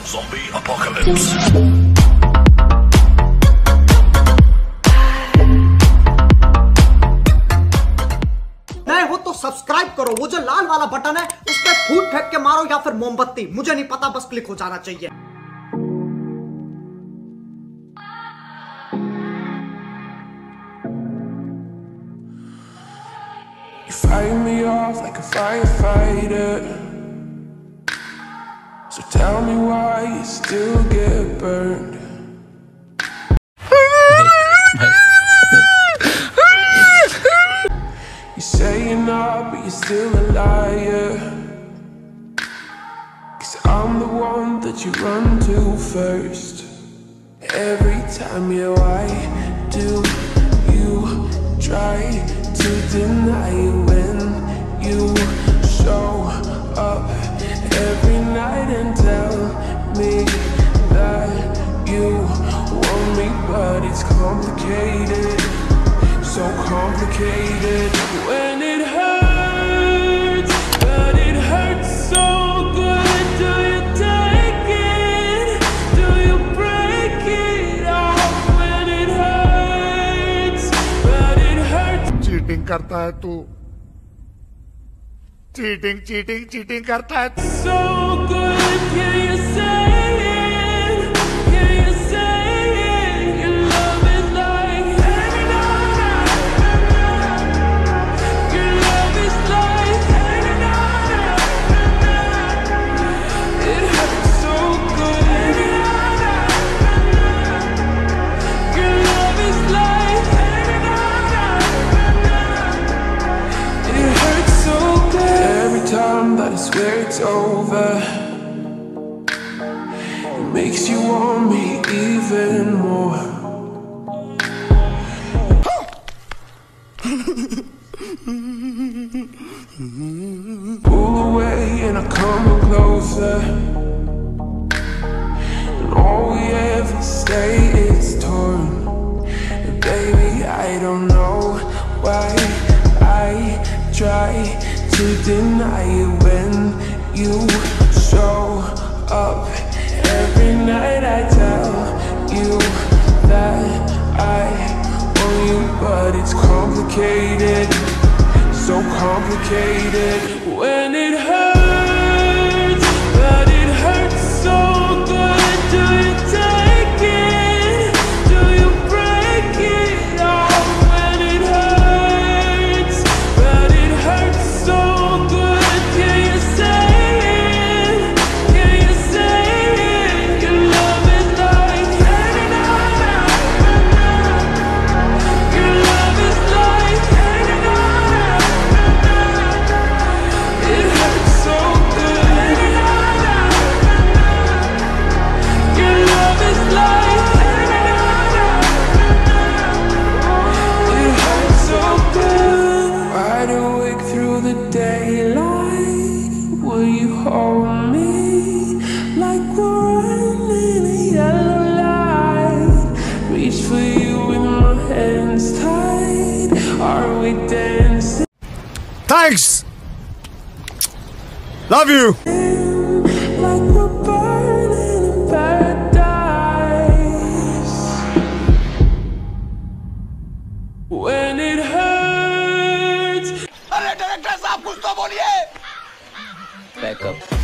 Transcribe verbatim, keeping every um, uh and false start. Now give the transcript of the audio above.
Zombie apocalypse. नए हो तो सब्सक्राइब करो, वो जो लाल वाला बटन है उस पर फूट फेंक के मारो या फिर मोमबत्ती, मुझे नहीं पता, बस क्लिक हो जाना चाहिए। You fight me off like a firefighter, so tell me why you still get burned. You say you're not, but you're still a liar, 'cause I'm the one that you run to first. Every time, yeah, why do you try to deny when you show up every night and tell me that you want me, but it's complicated, so complicated. When it hurts, but it hurts so good, do you take it, do you break it off? When it hurts, but it hurts. Cheating करता है तू, cheating cheating cheating करता है। So good, can you say it, can you say it, your love is like hanging on, your love is like hanging on, it hurts so good, your love is like hanging on, it hurts so good. Every time that I swear it's over, it makes you want me even more. Pull away and I come closer, and all we ever say is torn. And baby, I don't know why I try to deny it when you show up every night. I tell you that I want you, but it's complicated, so complicated. When it hurts, but it hurts so good, do you take it, do you break it off? When it hurts, but it hurts so good, can you say it, can you say it, your love is like hanging on, your love is like hanging on, it hurts so good, your love is like hanging on, it hurts so good. Wide awake through the daylight, will you hold me like we're running a yellow light? Reach for you with my hands tied, are we dancing Thanks, love you. like we're burning in paradise? When it hurts, अरे director साहब कुछ तो बोलिए। Back up.